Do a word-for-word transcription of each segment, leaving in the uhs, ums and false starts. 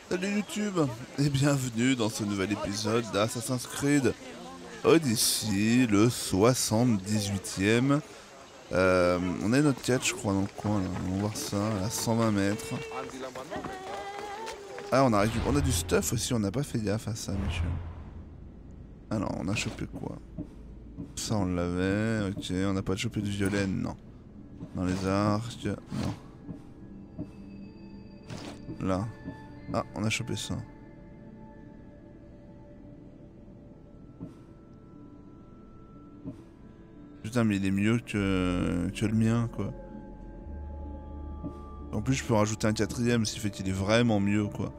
Salut YouTube et bienvenue dans ce nouvel épisode d'Assassin's Creed Odyssey, le soixante-dix-huitième. Euh, on a notre quête je crois dans le coin là, on va voir ça, à cent vingt mètres. Ah on a, récup... on a du stuff aussi, on n'a pas fait gaffe à ça Michel. Alors on a chopé quoi? Ça on l'avait, ok, on n'a pas chopé du violet, non. Dans les arcs, non. Là. Ah, on a chopé ça. Putain, mais il est mieux que, que le mien, quoi. En plus, je peux rajouter un quatrième, ce qui fait qu'il est vraiment mieux, quoi.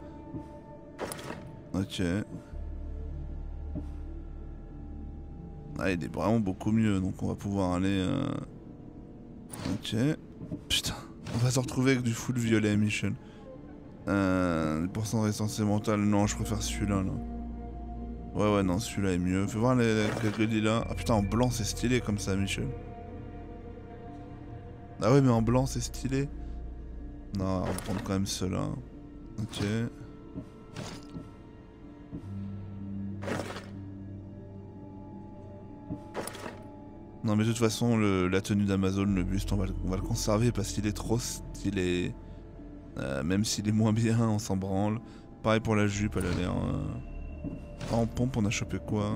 Ok. Ah, il est vraiment beaucoup mieux, donc on va pouvoir aller... Euh... Ok. Putain, on va se retrouver avec du full violet, Michel. Euh, pour cent de résistance mentale, non, je préfère celui-là, là. Ouais, ouais, non, celui-là est mieux. Fais voir les, les, les là. Ah putain, en blanc, c'est stylé comme ça, Michel. Ah ouais, mais en blanc, c'est stylé. Non, on va prendre quand même ceux-là. Ok. Non, mais de toute façon, le, la tenue d'Amazon, le buste, on va, on va le conserver parce qu'il est trop stylé. Euh, même s'il est moins bien, on s'en branle. Pareil pour la jupe, elle a l'air... Euh... Ah, en pompe, on a chopé quoi?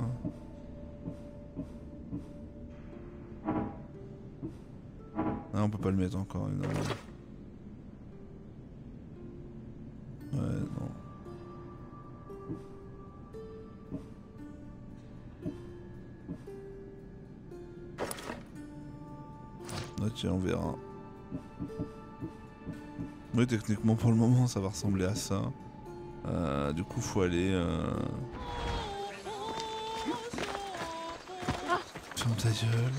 Ah, on peut pas le mettre encore, évidemment. Ouais, non. Ok, on verra. Oui, techniquement, pour le moment, ça va ressembler à ça. Euh, du coup, faut aller... Euh... Ferme ta gueule.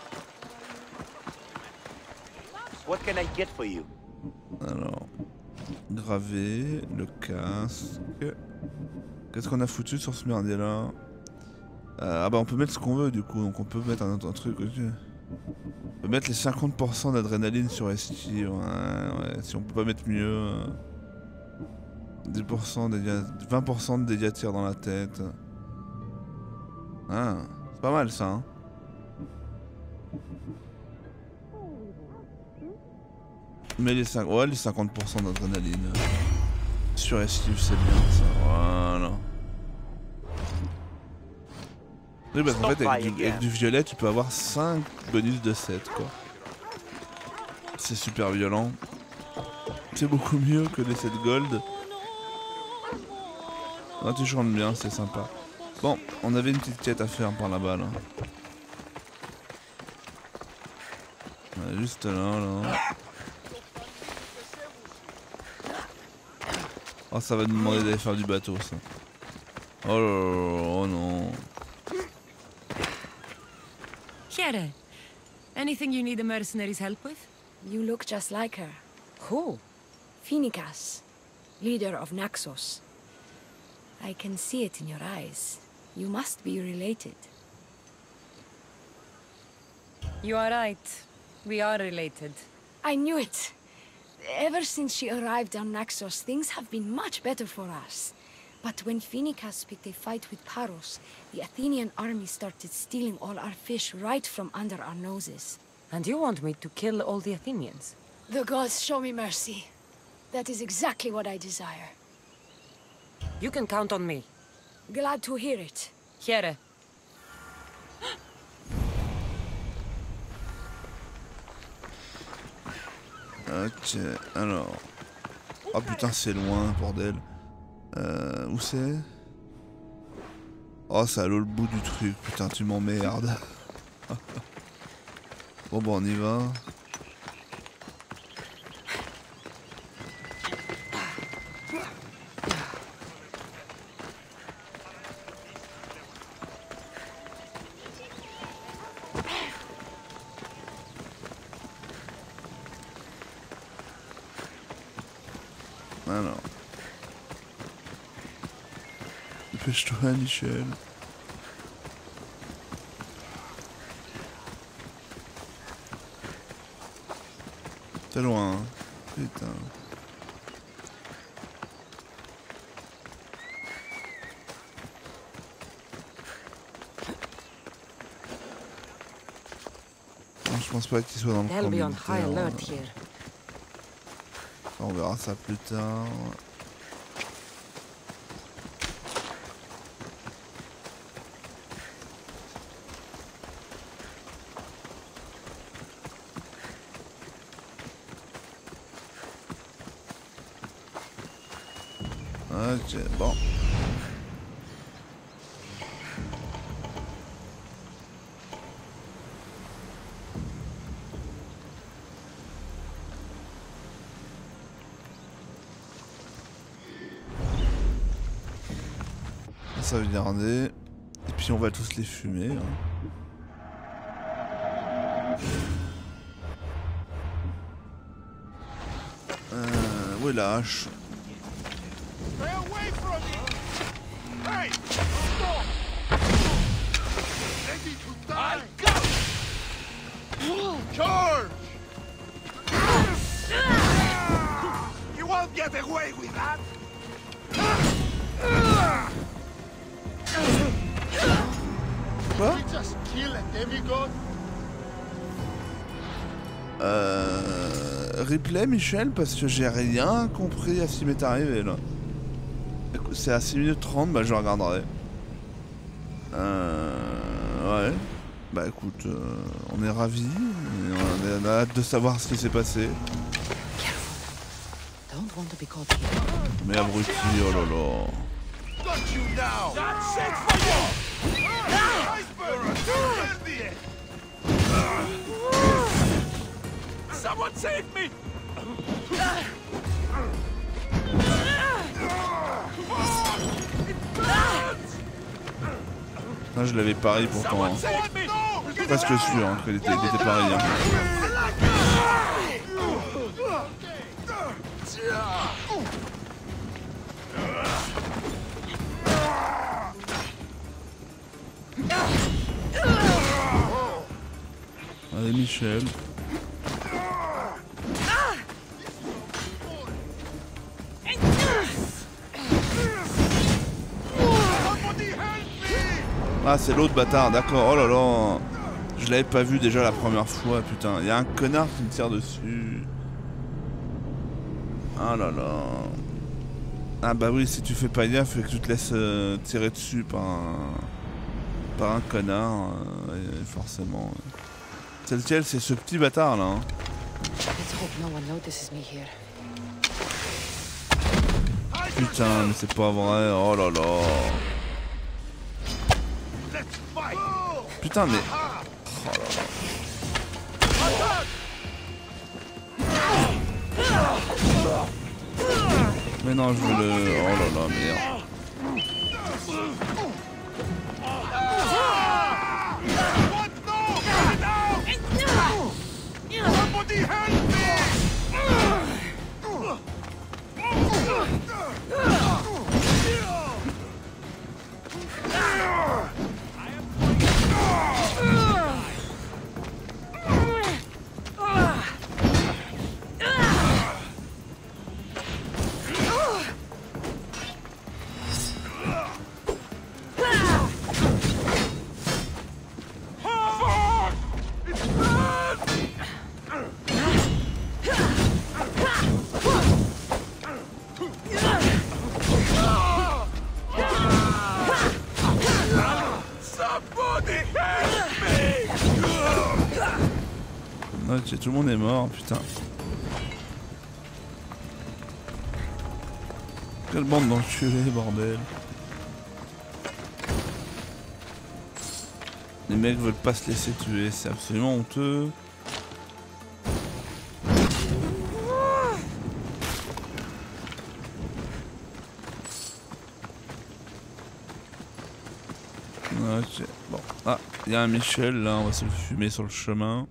What can I get for you? Alors... Gravé, le casque... Qu'est-ce qu'on a foutu sur ce merdier là? euh, Ah bah on peut mettre ce qu'on veut du coup, donc on peut mettre un, un truc, ok. On peut mettre les cinquante pour cent d'adrénaline sur Esti, ouais, ouais, si on peut pas mettre mieux. Euh, dix pour cent de dégâts, vingt pour cent de dégâts tir dans la tête. Ah, c'est pas mal ça, hein. Mais les, cinq... ouais, les cinquante pour cent d'adrénaline. Sur esquive, c'est bien ça, voilà. Oui, parce qu'en fait, avec du, avec du violet, tu peux avoir cinq bonus de sept, quoi. C'est super violent. C'est beaucoup mieux que les sept gold. Ah, tu chantes bien, c'est sympa. Bon, on avait une petite quête à faire par là-bas, là. Ouais, juste là, là. Oh, ça va nous demander d'aller faire du bateau, ça. Oh là là, oh non. Here. Anything you need the mercenaries' help with? You look just like her. Who? Phoenicas, leader of Naxos. I can see it in your eyes. You must be related. You are right. We are related. I knew it. Ever since she arrived on Naxos, things have been much better for us. But when Phoenicas picked a fight with Paros, the Athenian army started stealing all our fish right from under our noses. And you want me to kill all the Athenians? The gods show me mercy. That is exactly what I desire. You can count on me. Glad to hear it. Here. Ok, alors... Oh putain, c'est loin, bordel. Euh, où c'est? Oh, c'est à l'autre bout du truc, putain, tu m'emmerdes. Bon, bon, on y va. Alors. Dépêche-toi, Michel. C'est loin, hein. Putain. je pense pas qu'il soit dans le camp They'll be on militaire. high alert here. On verra ça plus tard. Ok, bon. Ça va garder. Et puis on va tous les fumer. Hein. Euh, où est la hache? Charge! You won't get away with that! Quoi? We just kill a demigod? Euh... Replay, Michel, parce que j'ai rien compris à ce qui m'est arrivé là. C'est à six minutes trente, bah je regarderai. Euh... Ouais. Bah écoute, euh, on est ravis, et on a hâte de savoir ce qui s'est passé. Don't want to be caught here. Mais abruti, oh là là. Got you now! That's it for you! Iceberg! Someone save me! Ah, je l'avais pari pourtant. Hein. Presque sûr hein, qu'il était, il était pareil. Hein. Allez Michel. Ah c'est l'autre bâtard, d'accord, oh là là. Je l'avais pas vu déjà la première fois, putain. Il y a un connard qui me tire dessus. Ah là là. Ah bah oui, si tu fais pas gaffe et que tu te laisses euh, tirer dessus par un... par un connard, euh, forcément. C'est lequel? C'est ce petit bâtard là. Hein. Let's hope no one notices me here. Putain, mais c'est pas vrai, oh là là. Putain, mais... Oh là là. Mais non, je veux le... Oh là là, merde. Ok, tout le monde est mort, putain. Quelle bande d'enculés, bordel. Les mecs veulent pas se laisser tuer, c'est absolument honteux. Ok, bon. Ah, il y a un Michel là, on va se le fumer sur le chemin.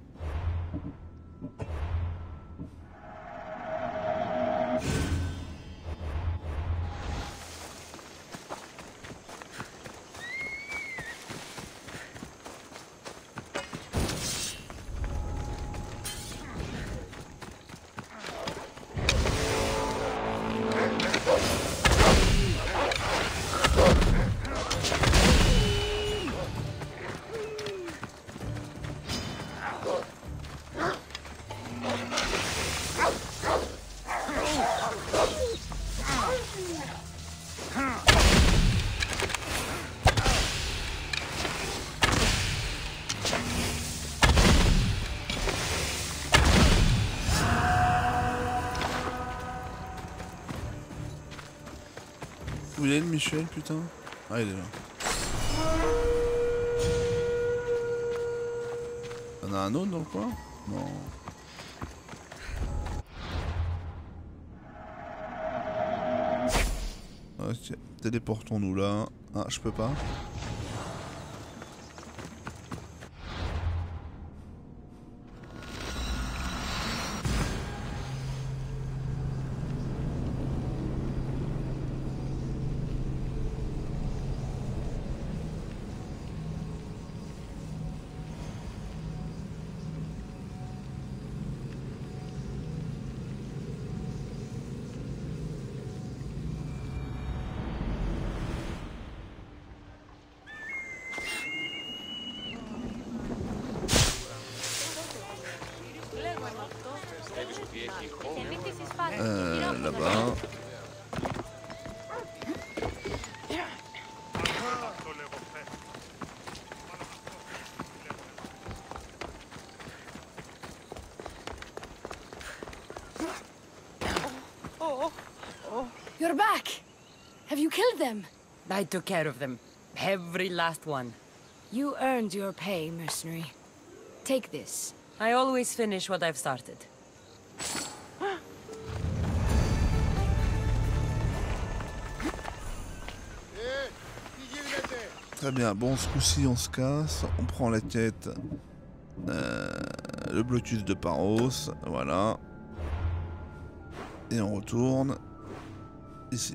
Où il est le Michel, putain? Ah, il est là. Y'en a un autre dans le coin? Non. Ok, téléportons-nous là. Ah, je peux pas. Euh, là-bas. You're back! Have you killed them? I took care of them. Every last one. You earned your pay, mercenary. Take this. I always finish what I've started. Très bien, bon ce coup-ci on se casse, on prend la quête, euh, le blocus de Paros, voilà. Et on retourne ici.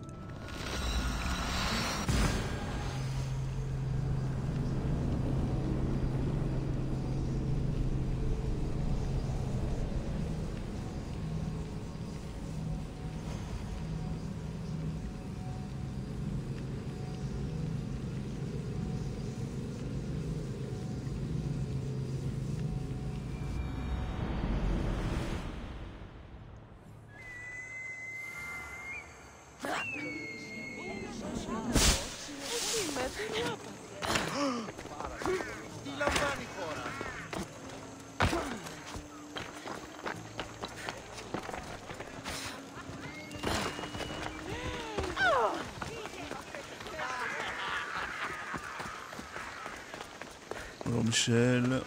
Bonjour Michel.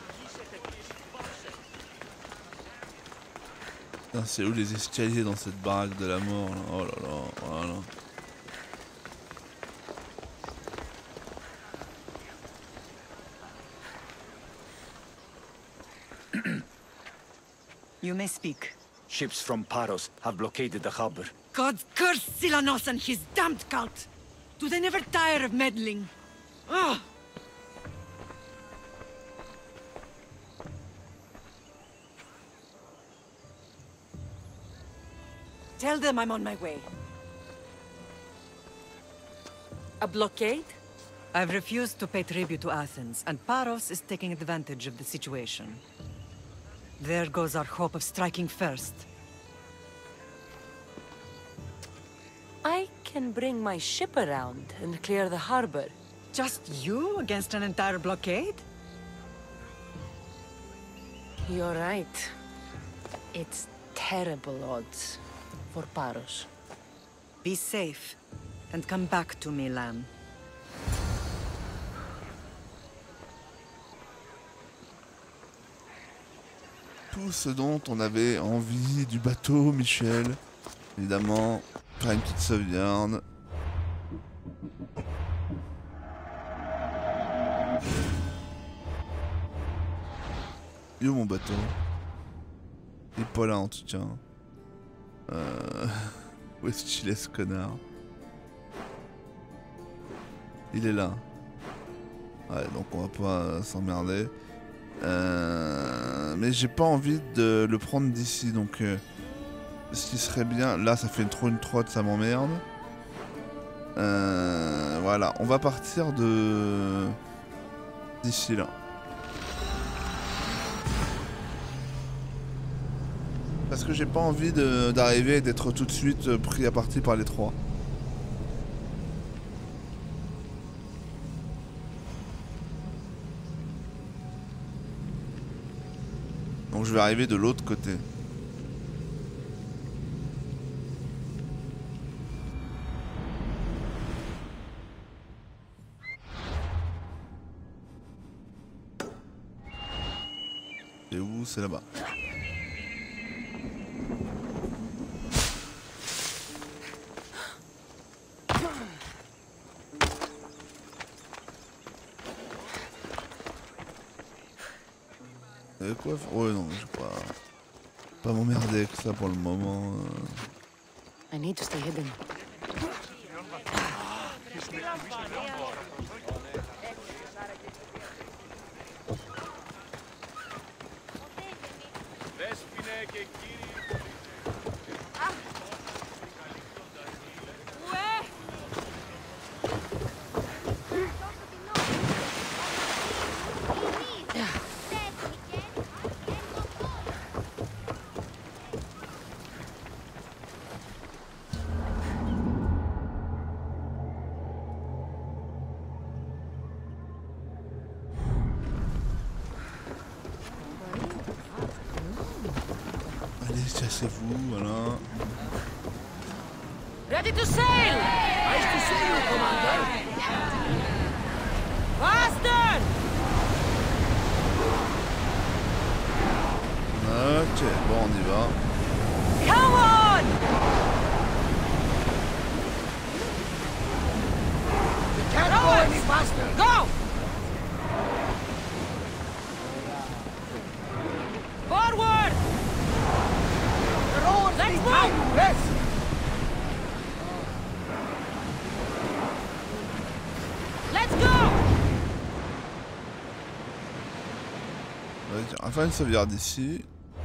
Putain, c'est où les escaliers dans cette baraque de la mort là? Oh là là, voilà. You may speak. Ships from Paros have blockaded the harbor. God curse Silanos and his damned cult! Do they never tire of meddling? Ugh! Tell them I'm on my way. A blockade? I've refused to pay tribute to Athens, and Paros is taking advantage of the situation. There goes our hope of striking first. I can bring my ship around and clear the harbor. Just you against an entire blockade? You're right. It's terrible odds for Paros. Be safe, and come back to me, lamb. Tout ce dont on avait envie du bateau, Michel. Évidemment, faire une petite sauvegarde. Il est où mon bateau? Il est pas là en tout cas. Euh... Où est-ce qu'il est ce connard? Il est là. Ouais, donc on va pas euh, s'emmerder. Euh... Mais j'ai pas envie de le prendre d'ici, donc... Euh... Ce qui serait bien... Là, ça fait une, trop une trotte, ça m'emmerde. Euh... Voilà, on va partir de... d'ici là. Parce que j'ai pas envie d'arriver et d'être tout de suite pris à partie par les trois. Donc je vais arriver de l'autre côté. C'est où? C'est là-bas. Euh, quoi? Ouais, non, je vais pas. Pas m'emmerder avec ça pour le moment. Euh... I need to stay hidden. Allez, chassez-vous, voilà. Ready to sail! Nice to see you, Commander. Faster! Ok, bon, on y va. Come on! We can't go any faster. Go! Forward! The rowers Let's need move. time to rest. Let's go! Ouais, on va faire une sauvegarde ici.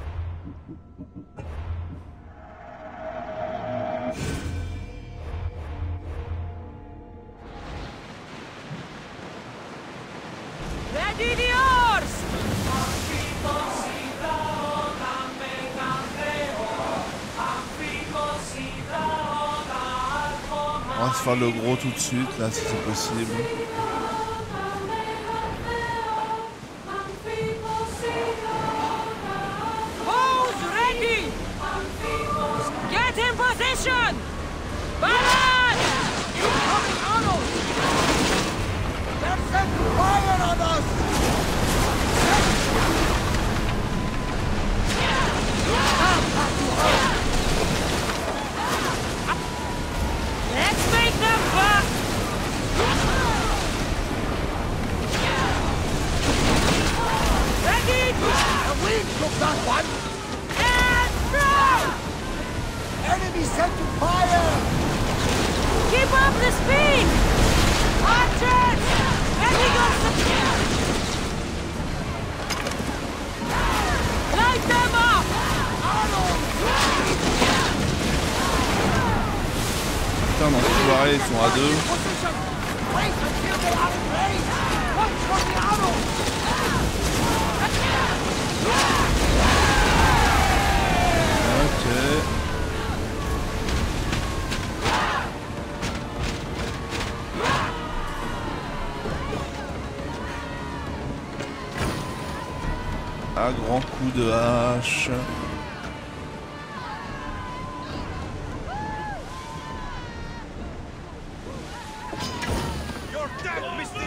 Ready the oars! On va se faire le gros tout de suite, là, si c'est possible. Who's ready? Get in position! Balance! Incoming arrows! They're setting fire on us! Let's make them fast! Ready? The wind took that one! And throw! Enemy setting fire! Keep up the speed! Archers! Ready go! Light them up! Putain, dans ce soirée, ils sont à deux. Position! Wait until they are in range! Watch for the arrows! Ok. À grand coup de hache. You're dead, mister!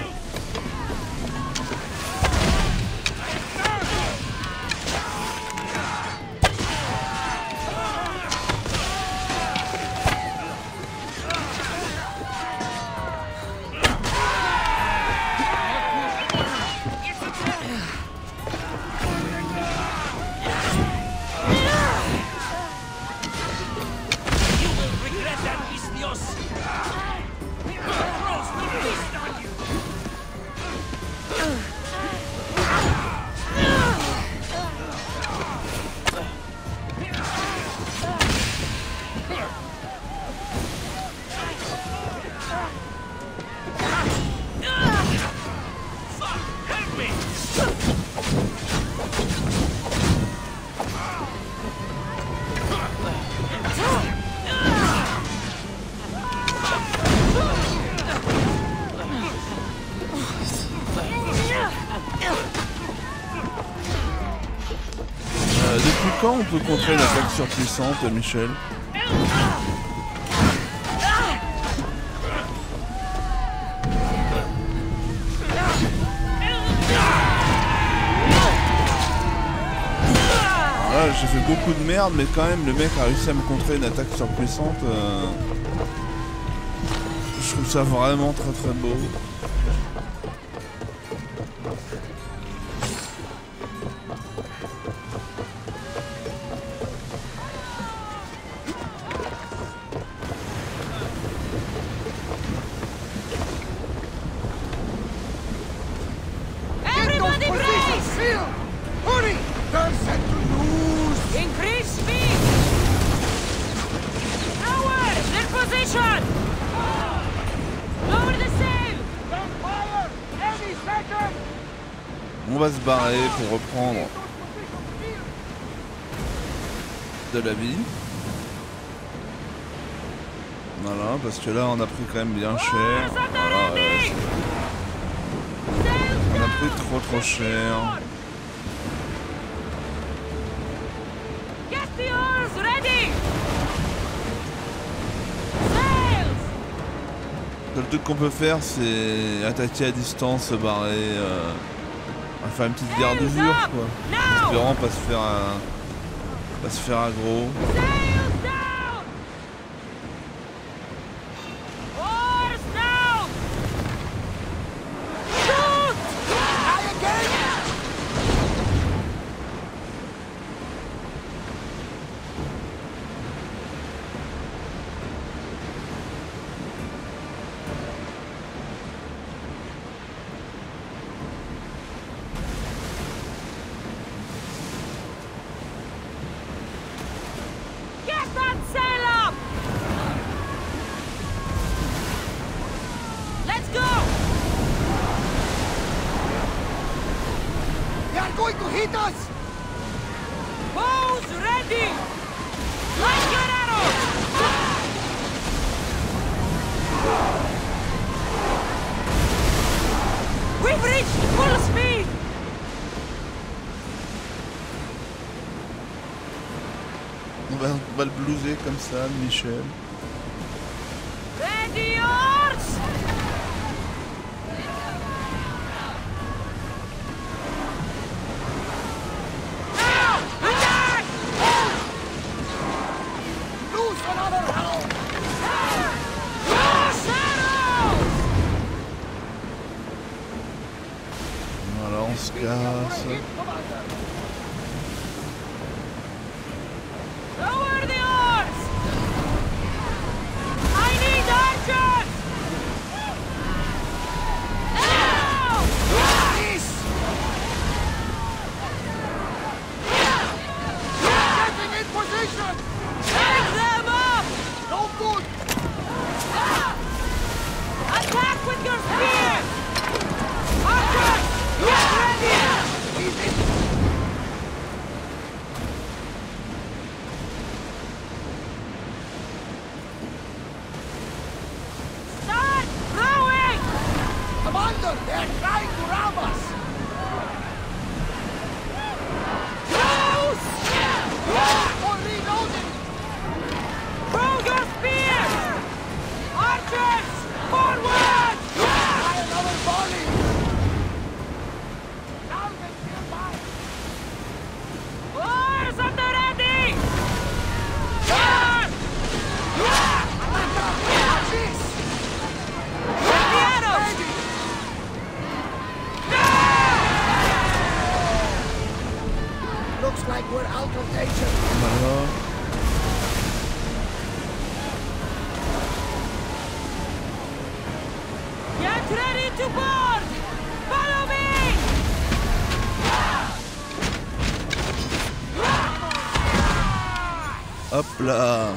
Euh, depuis quand on peut contrer une attaque surpuissante, Michel? j'ai fait beaucoup de merde, mais quand même le mec a réussi à me contrer une attaque surpuissante. Euh... Je trouve ça vraiment très très beau. Everybody brace! Hurry! They're set to lose! Increase speed! Nowhere! Their position! Lower the sail! Don't fire! Any second! On va se barrer pour reprendre de la vie. Voilà, parce que là on a pris quand même bien cher. Voilà, euh, on a pris trop trop cher. Get the oars ready! Sails! Le truc qu'on peut faire c'est attaquer à distance, se barrer, euh, faire une petite guerre d'usure quoi. Now! Espérant pas se faire un, pas se faire aggro. Sails down! Oars down! Shoot! Try again! Get that sail up! Let's go! They are going to hit us! Bows ready! Like your arrows! We've reached full speed! On va, on va le blouser comme ça, Michel. Ready yours! Now! Attack! Lose another hound! Cross arrows! Voilà, on se casse. Lower the oars! I need archers! Now! This! Getting in position! Take them up! No good! Attack with your spears! Archers! Get ready! Easy! Start throwing! Commander, they are trying to ram us! Close! For reloading! Throw your spears! Archers! Forward! Try another volley! Target nearby! Oars at the ready! Turn! Watch this! With the arrows! Looks like we're out of danger. Voilà. Get ready to board! Follow me! Hop là.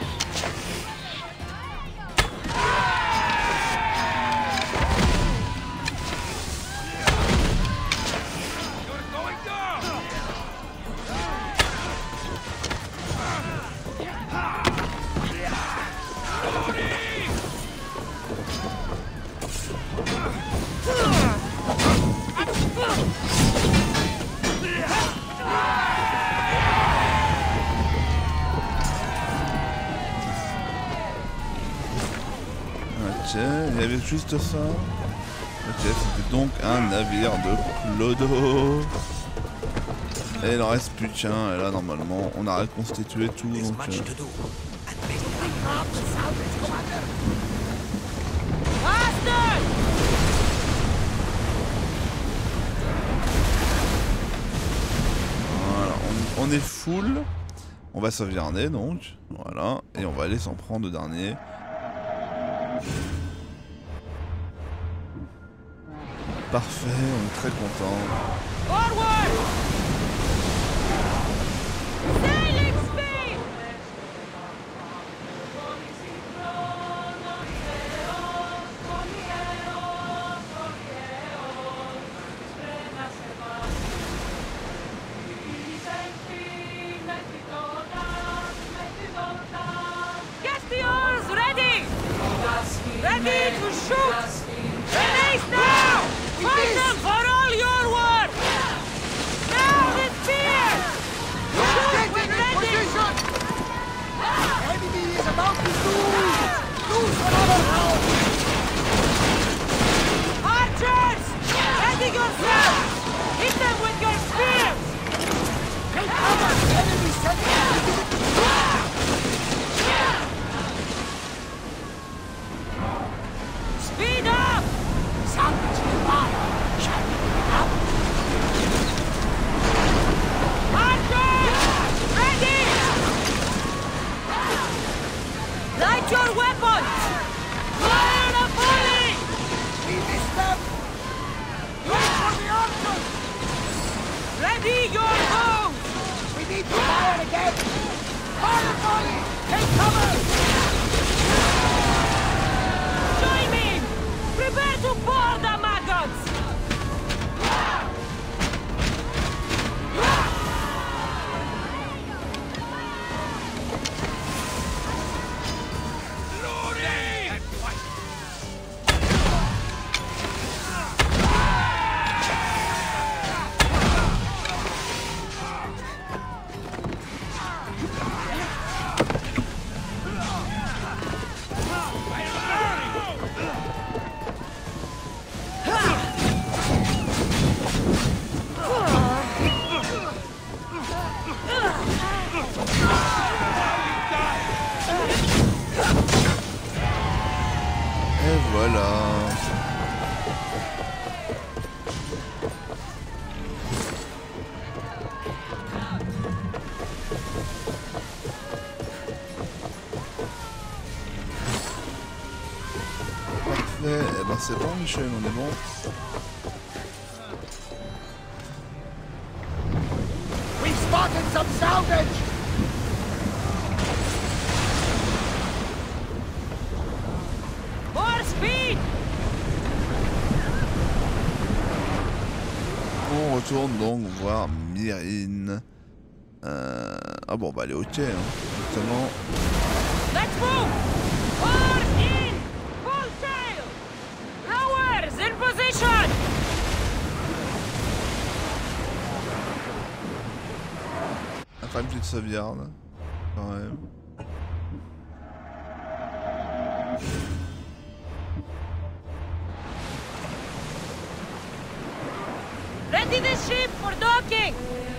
Ok, il y avait juste ça. Ok, c'était donc un navire de Clodo. Et il en reste plus qu'un, et là normalement on a reconstitué tout, donc... Euh... Voilà, on, on est full. On va sauvegarder donc, voilà, et on va aller s'en prendre au dernier. Parfait, on est très content. Ready to shoot! Release now! Fight them for all your worth! Now with fear! Shoot with ready! Enemy is about to lose! Lose another round! Archers! Ready yourselves! Hit them with your spears! Take cover! Enemy sending! Speed up! Salvage nearby! Shall we get up? Archers! Ready! Light your weapons! Fire the volley! We missed them! Wait for the archers! Ready your bows! We need to fire again! Fire volley! Take cover! Join me! Prepare to board the maggots! Et voilà. Parfait, eh ben c'est bon Michel, on est bon. We spotted some salvage! More speed! On retourne donc voir Myrrine. Euh... Ah bon bah elle est ok hein, justement. Let's move! Oars in! Full sail! Rowers in position! On va faire une petite sauvegarde. Quand même. Ready the ship for docking!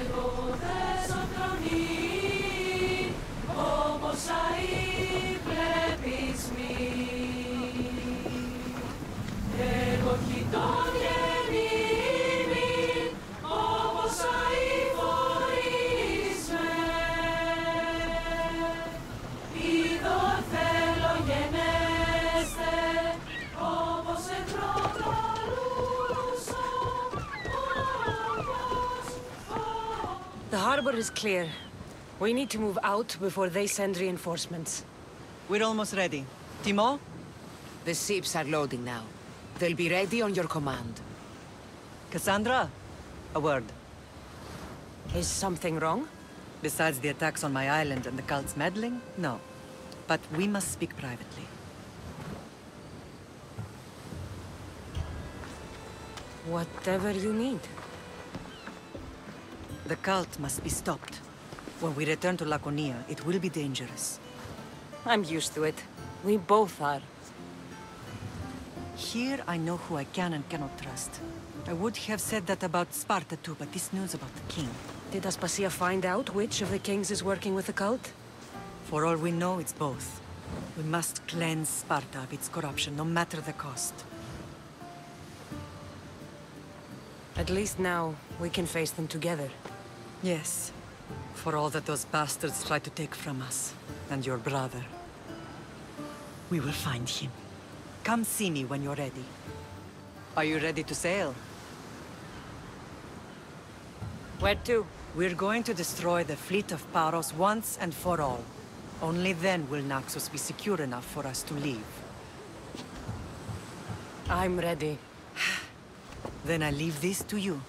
The harbor is clear. We need to move out before they send reinforcements. We're almost ready. Timo? The ships are loading now. They'll be ready on your command. Cassandra? A word. Is something wrong? Besides the attacks on my island and the cult's meddling? No. But we must speak privately. Whatever you need. The cult must be stopped. When we return to Laconia, it will be dangerous. I'm used to it. We both are. Here I know who I can and cannot trust. I would have said that about Sparta too, but this news about the king. Did Aspasia find out which of the kings is working with the cult? For all we know, it's both. We must cleanse Sparta of its corruption, no matter the cost. At least now, we can face them together. Yes. For all that those bastards tried to take from us, and your brother. We will find him. Come see me when you're ready. Are you ready to sail? Where to? We're going to destroy the fleet of Paros once and for all. Only then will Naxos be secure enough for us to leave. I'm ready. Then I leave this to you.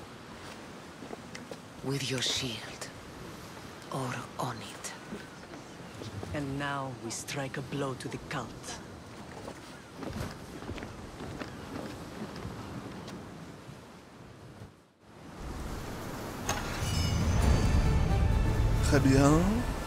With your shield. Or on it. And now we strike a blow to the cult. Très bien.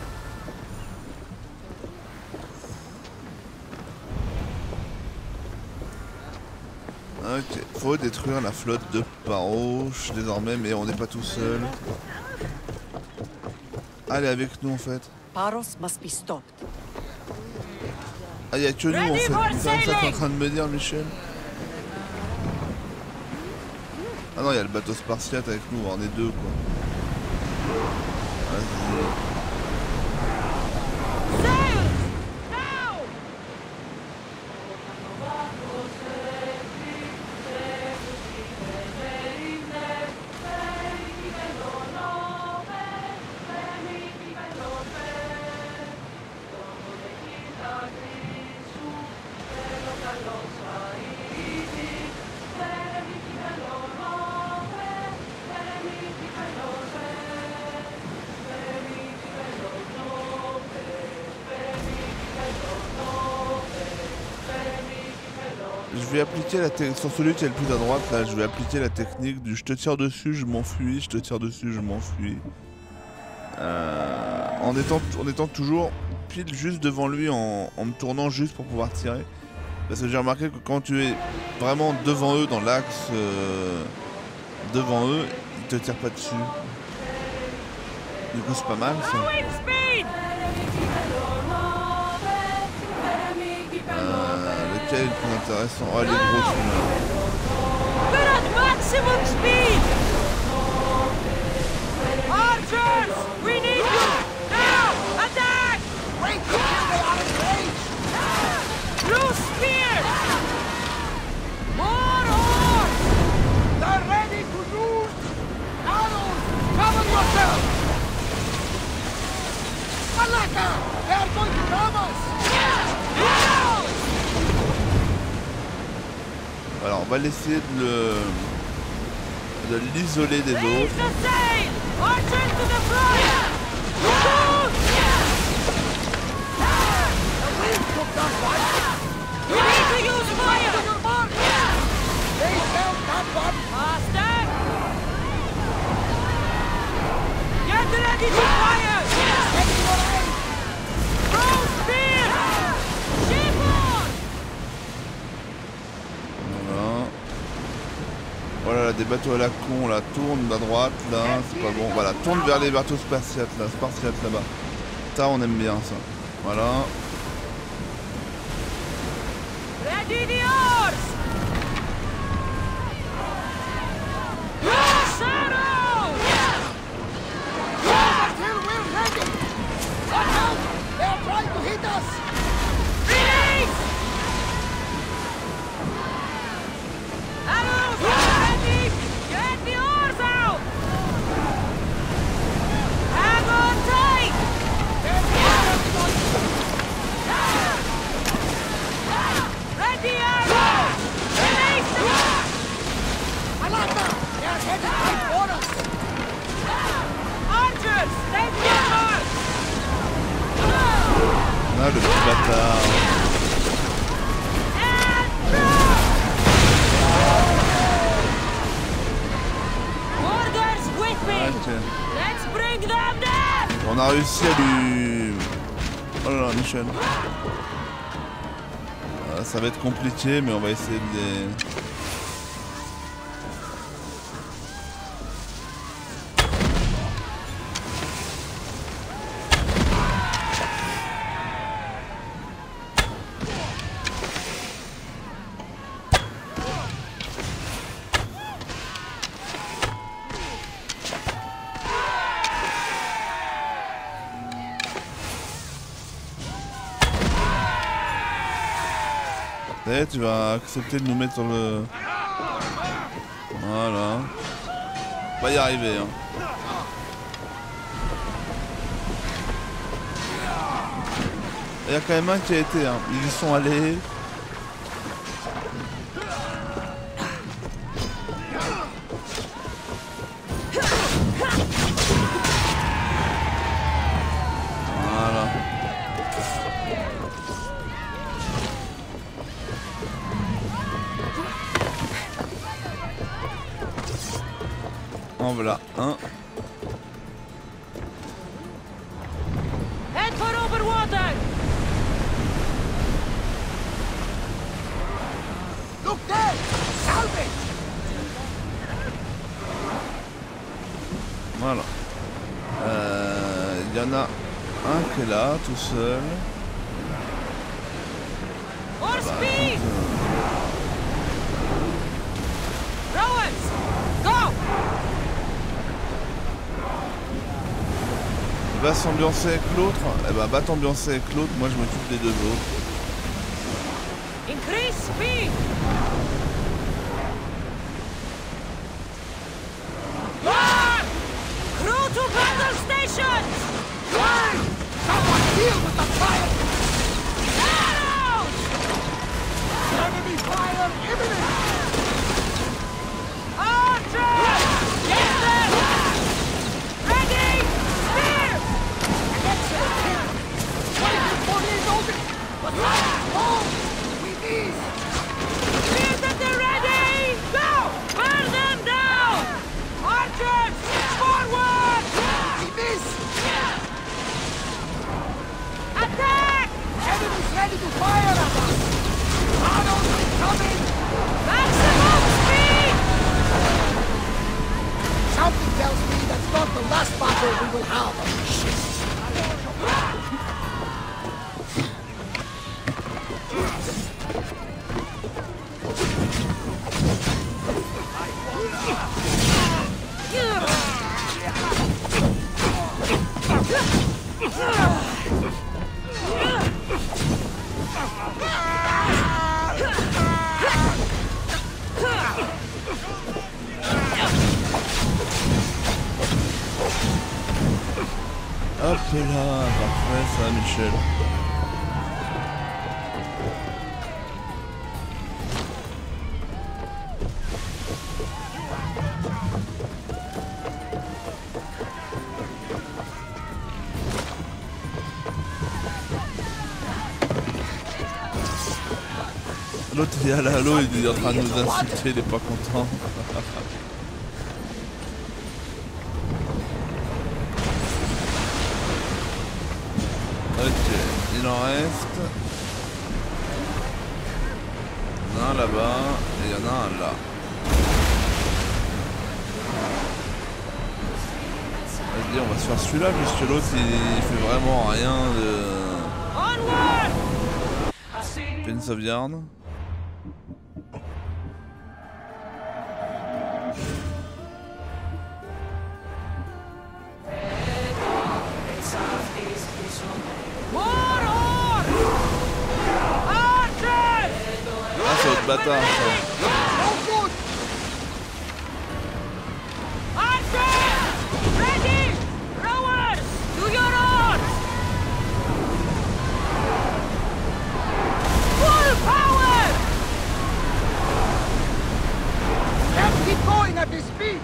Ok, faut détruire la flotte de Paros désormais, mais on n'est pas tout seul. Allez avec nous en fait. Paros must be stopped. Ah, y'a que nous en fait. Putain, ça t'es en train de me dire, Michel. Ah non, y'a le bateau spartiate avec nous, on est deux quoi. Vas-y. Je vais appliquer la technique, sur celui qui est le plus à droite là, je vais appliquer la technique du je te tire dessus, je m'enfuis, je te tire dessus, je m'enfuis. Euh, en, étant, en étant toujours pile juste devant lui, en, en me tournant juste pour pouvoir tirer. Parce que j'ai remarqué que quand tu es vraiment devant eux, dans l'axe, euh, devant eux, ils te tirent pas dessus. Du coup c'est pas mal ça. Lequel est le plus intéressant? Oh, les gros celui-là. We're at maximum speed! Archers! We need you! Now! Attack! Wait until they are engaged! Blue spears! More horse! They're ready to use arrows! Cover yourself! Malaka! They are going to ram us! Alors on va essayer de le de l'isoler des autres. Voilà, des bateaux à la con, là, tourne à droite, là, c'est pas bon. Voilà, tourne vers les bateaux spartiates, là, spartiates là-bas. Ça, on aime bien ça. Voilà. Ready the oars! Yes, arrow! Until we're ready! Watch out! They are trying to hit us! Release! Arrows! Ready! Get the oars out! Hang on tight! Ready, arrow! Release the oars! Malaka! They are headed right for us! Archers! Take your mark! Ah, le petit bâtard. Orders with me! Ok. Let's bring them down! On a réussi à lui... Oh là là, Michel. Ah, Ah, ça va être compliqué, mais on va essayer de les... Eh, tu vas accepter de nous mettre sur le... Voilà. On va y arriver, hein. Il y a quand même un qui a été, hein. Ils y sont allés. Voilà. En voilà un. Head for open water! Look there! Salvage! Voilà. Il euh, y en a un qui est là, tout seul. More Bah, speed! écoute, euh, Rowers! Go! il va s'ambiancer avec l'autre. Eh bah, va t'ambiancer avec l'autre. Moi, je m'occupe des deux autres. Increase speed! Run! Crew to battle stations! Run! Someone deal with the fire! Arrows! Enemy fire imminent! Archers! Get them! Ready! Spear! Excellent kill! Waiting for these open! But last home! We need! Spears that they're ready! Go! Burn them down! Archers! Forward! We miss! Attack! Enemies ready to fire at us! Arrows incoming! Maximum speed! Something tells me that's not the last battle we will have on this ship. Hop là, parfait, ça va, Michel. L'autre il est à l'eau, il est en train de nous insulter, il est pas content. Ok, il en reste. Il y en a un là-bas et il y en a un là. Vas-y, on va se faire celui-là puisque l'autre il, il fait vraiment rien de... Onward! Il fait une sauvegarde. More ore! Archers! Ah, c'est votre bâtard ça. No good! Archers! Ready! Rowers! To your oars! Full power! Let's keep going at this speed!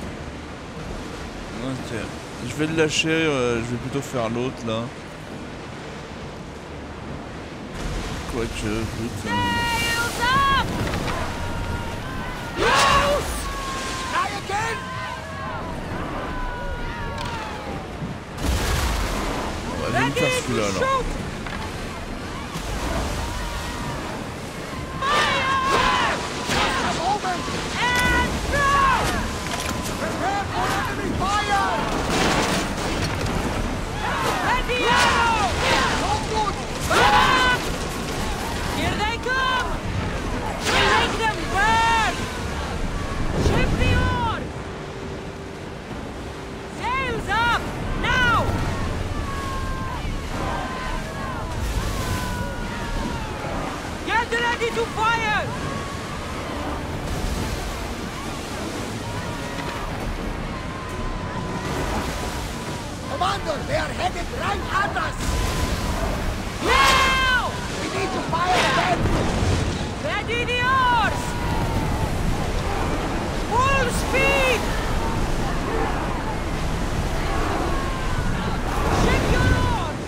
Ok. Je vais le lâcher, euh, je vais plutôt faire l'autre là. Quoique, écoute. Euh... Sails up! Loose! Try again! Ouais, je vais me faire celui-là là. to fire! Commander, they are headed right at us! Now! We need to fire again! Ready the oars! Full speed! Check your oars!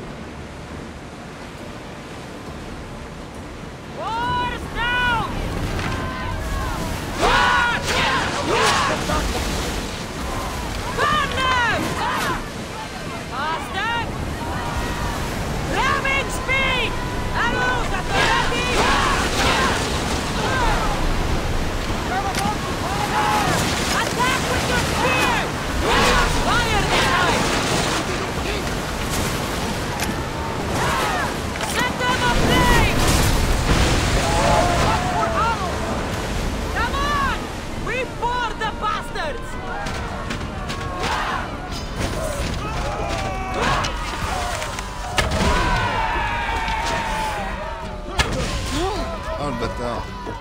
Oars down! Burn them! Faster! Ramming speed! Arrows at the ready! Attack with your spear! Use fire this time! Set them ablaze! Come on! We board the bastards! Oh le bâtard.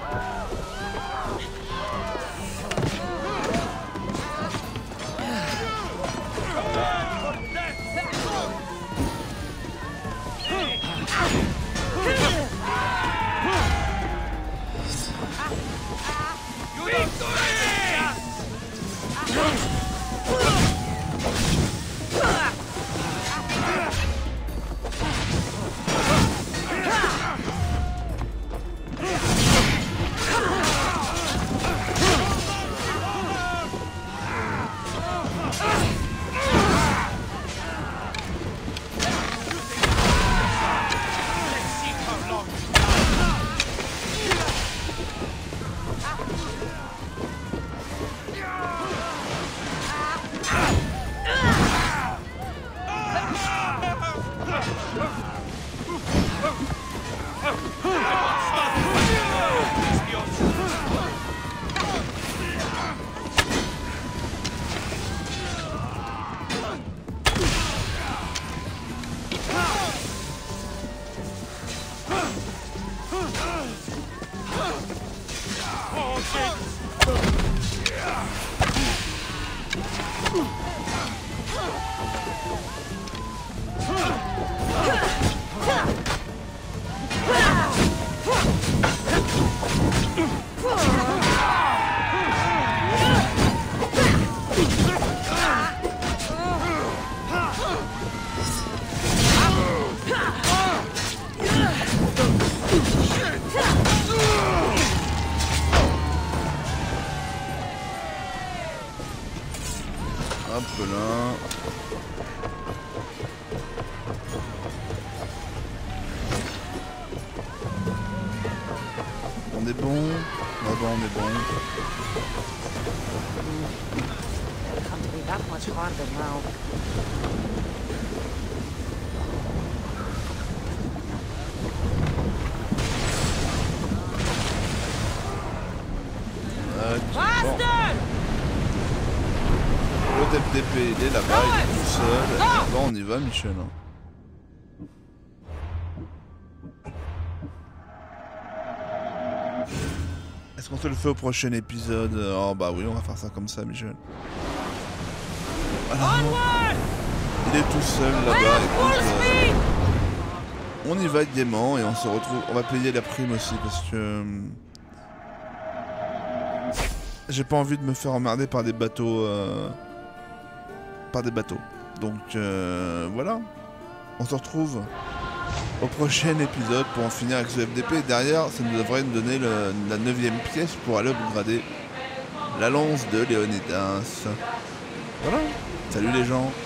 Hop là. On est bon. Ah bon, on est bon. Can't be that much harder now. Ok, bon. Faster! Le F D P, il est là-bas, il est tout seul. Bon, on y va, Michel. Est-ce qu'on se le fait au prochain épisode? Oh bah oui, on va faire ça comme ça, Michel. Voilà. Il est tout seul là-bas. Écoute, euh, on y va gaiement et on se retrouve. On va payer la prime aussi parce que euh, j'ai pas envie de me faire emmerder par des bateaux. Euh, par des bateaux. Donc euh, voilà. On se retrouve au prochain épisode pour en finir avec ce F D P. Et derrière, ça nous devrait nous donner le, la neuvième pièce pour aller upgrader la lance de Léonidas. Voilà. Salut les gens.